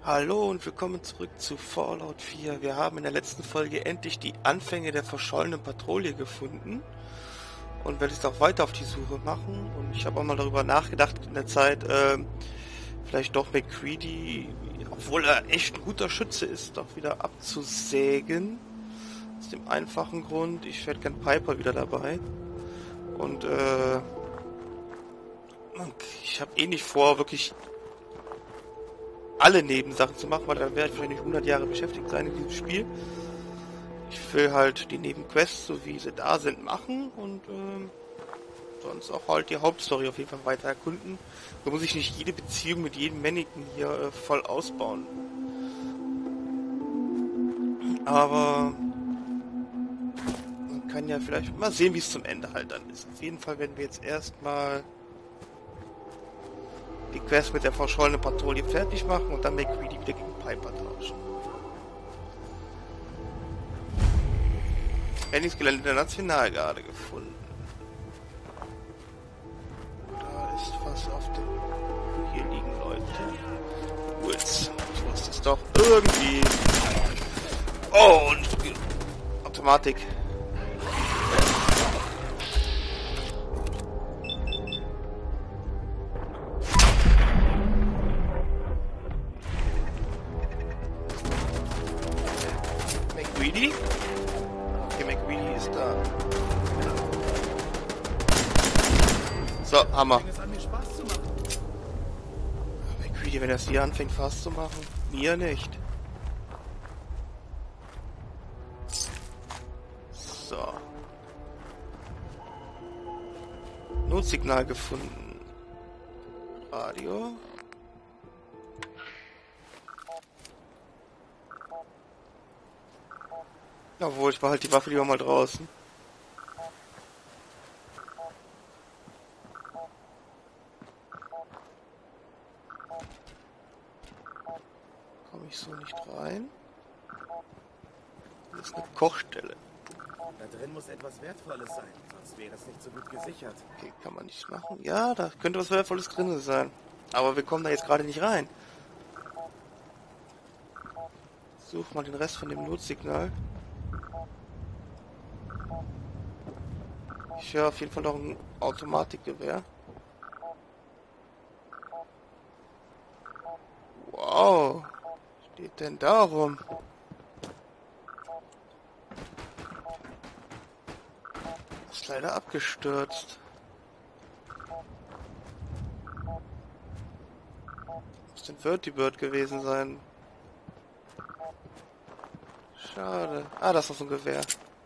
Hallo und willkommen zurück zu Fallout 4. Wir haben in der letzten Folge endlich die Anfänge der verschollenen Patrouille gefunden und werde jetzt auch weiter auf die Suche machen. Und ich habe auch mal darüber nachgedacht in der Zeit, vielleicht doch MacCready, obwohl er echt ein guter Schütze ist, doch wieder abzusägen. Aus dem einfachen Grund, ich werde gern Piper wieder dabei. Und ich habe eh nicht vor, wirklich alle Nebensachen zu machen, weil dann werde ich vielleicht nicht 100 Jahre beschäftigt sein in diesem Spiel. Ich will halt die Nebenquests, so wie sie da sind, machen und sonst auch halt die Hauptstory auf jeden Fall weiter erkunden. Da muss ich nicht jede Beziehung mit jedem Mannequin hier voll ausbauen. Aber man kann ja vielleicht mal sehen, wie es zum Ende halt dann ist. Auf jeden Fall werden wir jetzt erstmal die Quest mit der verschollenen Patrouille fertig machen und dann MacCready wieder gegen Piper tauschen. Trainingsgelände der Nationalgarde gefunden. Da ist was auf dem... Hier liegen Leute. Woods. Ich wusste es doch irgendwie. Oh, und Automatik. MacCready? Okay, MacCready ist da. So, Hammer. MacCready, wenn er es hier anfängt fast zu machen, mir nicht. So. Notsignal gefunden. Radio. Jawohl, ich behalte die Waffe lieber mal draußen. Komme ich so nicht rein? Das ist eine Kochstelle. Da drin muss etwas Wertvolles sein, sonst wäre es nicht so gut gesichert. Okay, kann man nicht machen. Ja, da könnte was Wertvolles drin sein. Aber wir kommen da jetzt gerade nicht rein. Such mal den Rest von dem Notsignal. Ich höre auf jeden Fall noch ein Automatikgewehr. Wow. Was steht denn da rum? Ist leider abgestürzt. Muss denn Vertibird gewesen sein? Schade. Ah, das ist noch so ein Gewehr.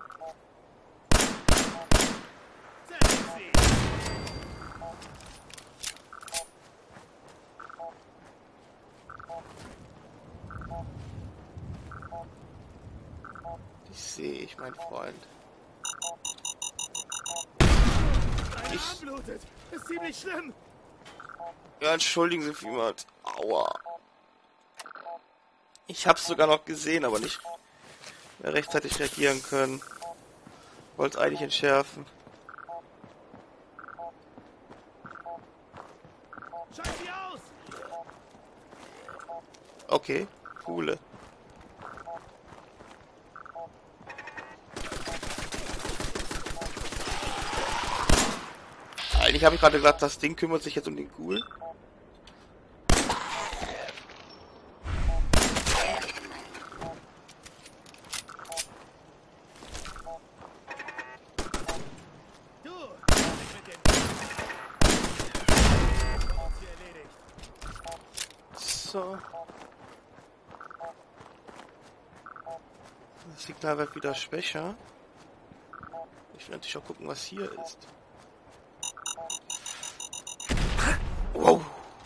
Die sehe ich, mein Freund. Blutet. Ist ziemlich schlimm. Ja, entschuldigen Sie vielmals. Aua. Ich hab's sogar noch gesehen, aber nicht mehr rechtzeitig reagieren können. Wollte es eigentlich entschärfen. Schalt sie aus! Okay, coole. Eigentlich habe ich gerade gesagt, das Ding kümmert sich jetzt um den Ghoul. So. Das Signal wird wieder schwächer. Ich will natürlich auch gucken, was hier ist. Wow.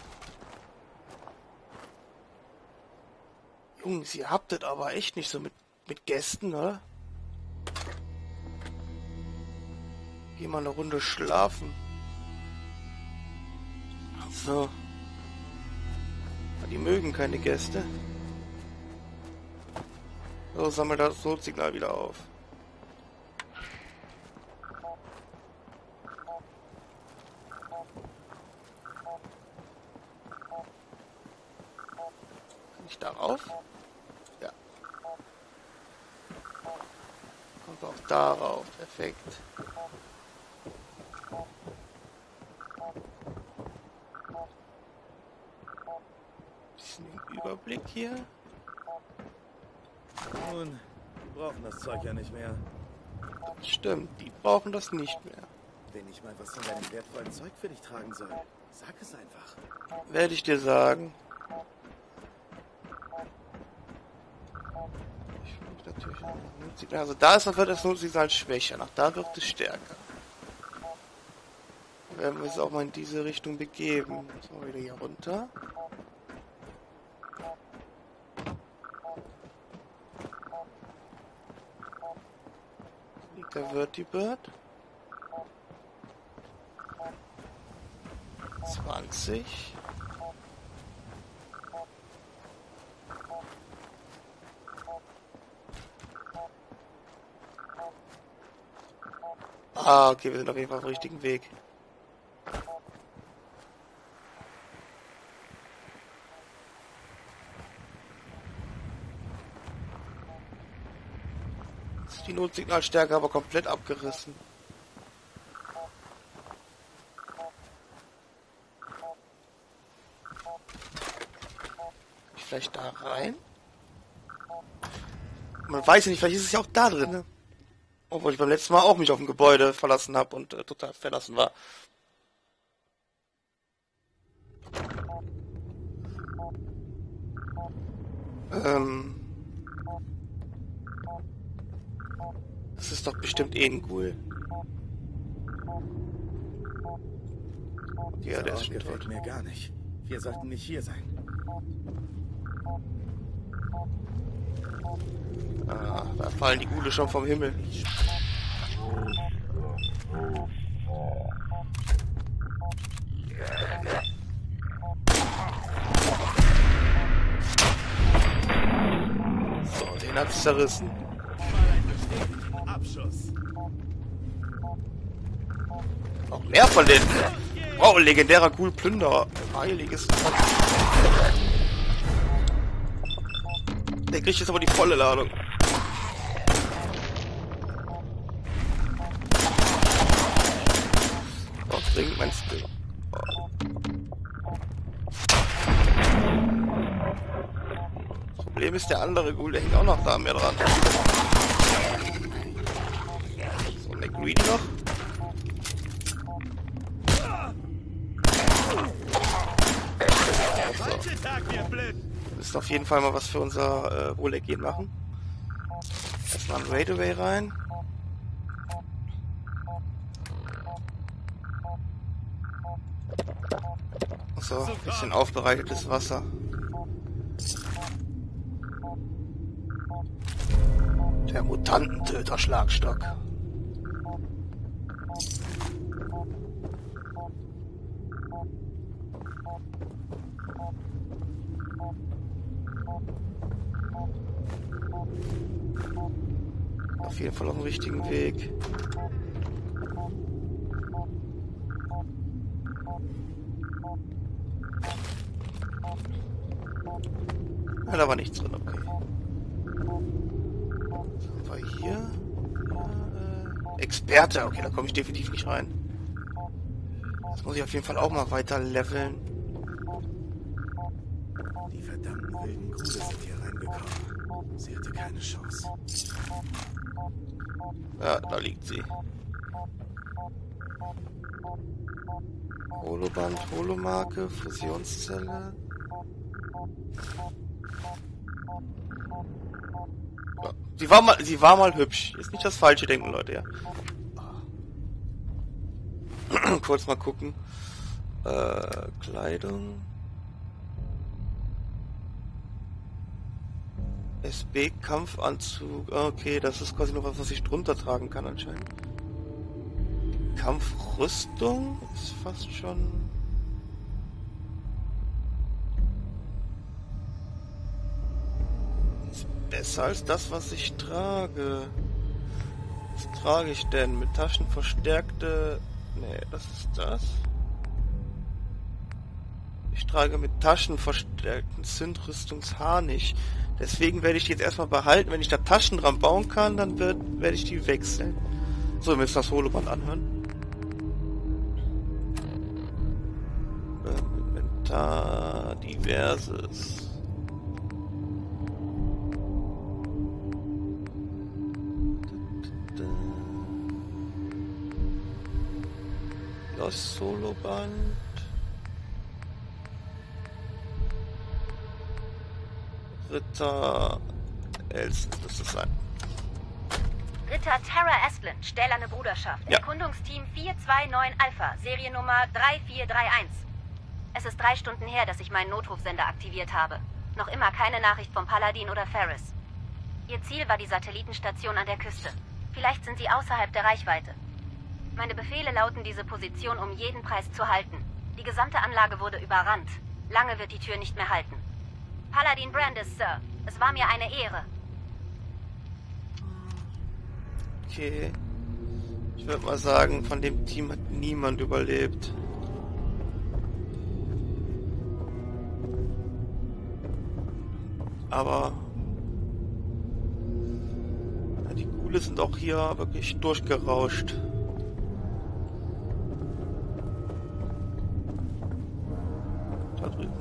Jungs, ihr habt das aber echt nicht so mit Gästen, oder? Geh mal eine Runde schlafen. So. Die mögen keine Gäste. So, sammelt das Notsignal wieder auf. Nicht darauf. Ja. Kommt auch darauf. Perfekt. Bisschen Überblick hier. Nun, wir brauchen das Zeug ja nicht mehr. Stimmt, die brauchen das nicht mehr. Wenn ich mal was von deinem wertvollen Zeug für dich tragen soll, sag es einfach. Werde ich dir sagen. Ich will natürlich noch Notsignal. Also da ist wird das Notsignal schwächer. Nach da wird es stärker. Werden wir uns auch mal in diese Richtung begeben. So, wieder hier runter. Liegt der Vertibird. 20. Ah, okay, wir sind auf jeden Fall auf dem richtigen Weg. Jetzt ist die Notsignalstärke aber komplett abgerissen. Vielleicht da rein? Man weiß ja nicht, vielleicht ist es ja auch da drin. Ne? Obwohl ich beim letzten Mal auch mich auf ein Gebäude verlassen habe und total verlassen war. Das ist doch bestimmt eh ein Ghoul. Ja, der ist schon gefällt tot. mir gar nicht. Wir sollten nicht hier sein. Ah, da fallen die Ghule schon vom Himmel. So, den hat's zerrissen. Abschuss. Noch mehr von denen. Wow, legendärer Ghoul-Plünderer. Heiliges. Der kriegt jetzt aber die volle Ladung. Oh, dringend mein Skill. Das Problem ist, der andere Ghoul, der hängt auch noch da an mir dran. So, der Greedy noch. Wir müssen auf jeden Fall mal was für unser Wohlergehen machen. Erstmal ein Raidaway rein. So, ein bisschen aufbereitetes Wasser. Der Mutantentöter-Schlagstock. Auf jeden Fall auf dem richtigen Weg. Ja, da war nichts drin, okay. Was haben wir hier? Experte, okay, da komme ich definitiv nicht rein. Das muss ich auf jeden Fall auch mal weiter leveln. Die verdammten wilden Ghule sind hier reingekommen. Sie hatte keine Chance. Ja, da liegt sie. Holoband, Holomarke, Fusionszelle. Ja, sie war mal hübsch. Ist nicht das Falsche denken, Leute, ja. Kurz mal gucken. Kleidung. SB-Kampfanzug. Okay, das ist quasi nur was ich drunter tragen kann anscheinend. Kampfrüstung ist fast schon... Ist besser als das, was ich trage. Was trage ich denn? Mit Taschen verstärkte... Nee, das ist das. Ich trage mit taschenverstärkten Zündrüstungsharnisch. Deswegen werde ich die jetzt erstmal behalten. Wenn ich da Taschen dran bauen kann, dann werde ich die wechseln. So, wir müssen das Holoband anhören. Inventar, diverses. Das Soloband. Ritter Elsen müsste es sein. Ritter Terra Estlin, stählerne Bruderschaft. Ja. Erkundungsteam 429 Alpha, Seriennummer 3431. Es ist 3 Stunden her, dass ich meinen Notrufsender aktiviert habe. Noch immer keine Nachricht vom Paladin oder Ferris. Ihr Ziel war die Satellitenstation an der Küste. Vielleicht sind sie außerhalb der Reichweite. Meine Befehle lauten, diese Position um jeden Preis zu halten. Die gesamte Anlage wurde überrannt. Lange wird die Tür nicht mehr halten. Paladin Brandis, Sir. Es war mir eine Ehre. Okay. Ich würde mal sagen, von dem Team hat niemand überlebt. Aber ja, die Ghule sind auch hier wirklich durchgerauscht. Da drüben.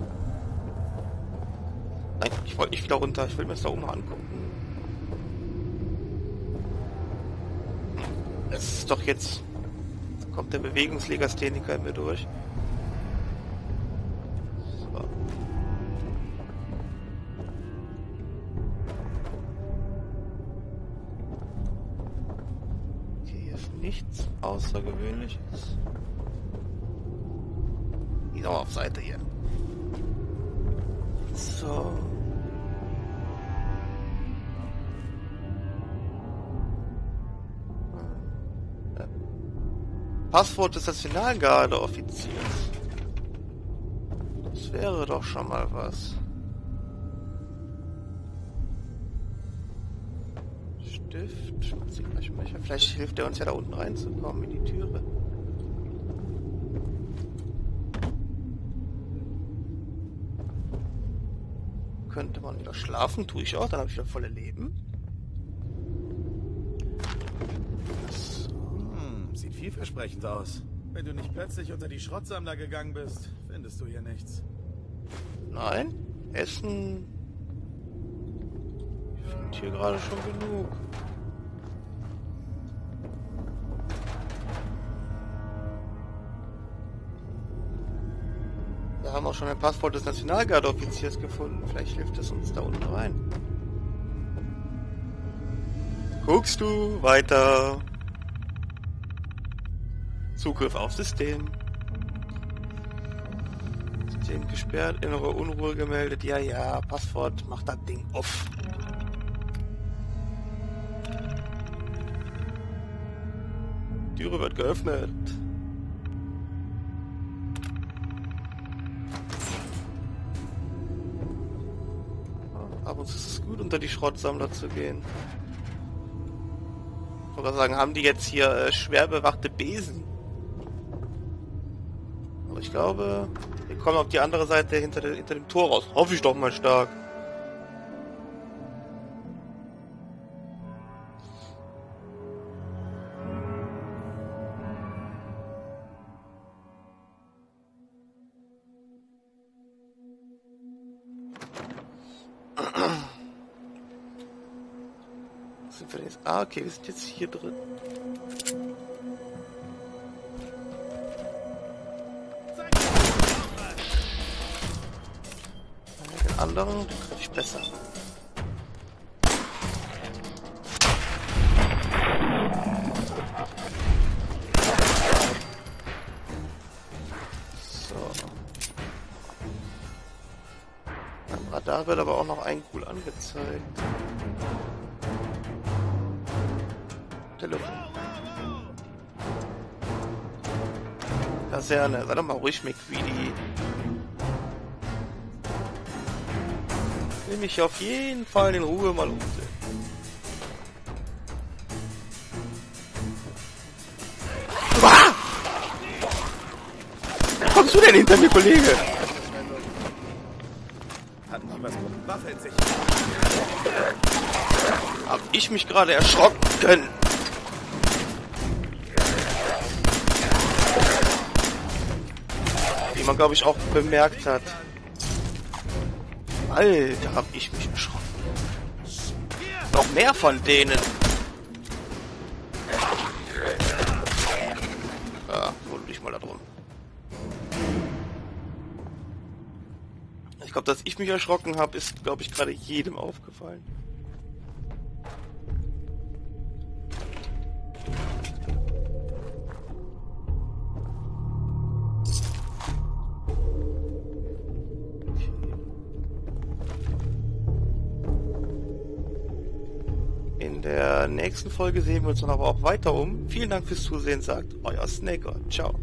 Nein, ich wollte nicht wieder runter. Ich will mir das da oben mal angucken. Es ist doch jetzt... kommt der Bewegungslegastheniker in mir durch. So. Okay, hier ist nichts Außergewöhnliches. Geh doch auf Seite hier. So. Passwort des Nationalgarde-Offiziers. Das wäre doch schon mal was. Stift, Schmutzigmaschenbecher. Vielleicht hilft er uns ja da unten reinzukommen in die Türe. Könnte man wieder schlafen, tue ich auch, dann habe ich wieder volle Leben. Sieht vielversprechend aus. Wenn du nicht plötzlich unter die Schrottsammler gegangen bist, findest du hier nichts. Nein, Essen. Ich finde hier gerade schon genug. Wir haben auch schon ein Passwort des Nationalgarde-Offiziers gefunden. Vielleicht hilft es uns da unten rein. Guckst du weiter? Zugriff auf System. System gesperrt, innere Unruhe gemeldet. Ja, ja, Passwort, mach das Ding auf. Türe wird geöffnet. Ab und zu ist es gut, unter die Schrottsammler zu gehen. Ich wollte sagen, haben die jetzt hier schwer bewachte Besen? Aber ich glaube, wir kommen auf die andere Seite hinter dem Tor raus. Hoffe ich doch mal stark. Sind wir jetzt? Ah, okay, wir sind jetzt hier drin. Den anderen, den treffe ich besser. So. Am Radar wird aber auch noch ein Ghoul angezeigt. Telefon. Kaserne, sei doch mal ruhig, McQueedy. Will mich auf jeden Fall in Ruhe mal umsehen. Ah! Wo kommst du denn hinter mir, Kollege? sind sich. Hab ich mich gerade erschrocken. Wie man, glaube ich, auch bemerkt hat. Alter, hab ich mich erschrocken. Noch mehr von denen. Ja, hol dich mal da drum. Ich glaube, dass ich mich erschrocken habe, ist, glaube ich, gerade jedem aufgefallen. In der nächsten Folge sehen wir uns dann aber auch weiter um. Vielen Dank fürs Zusehen, sagt euer Snaker. Ciao.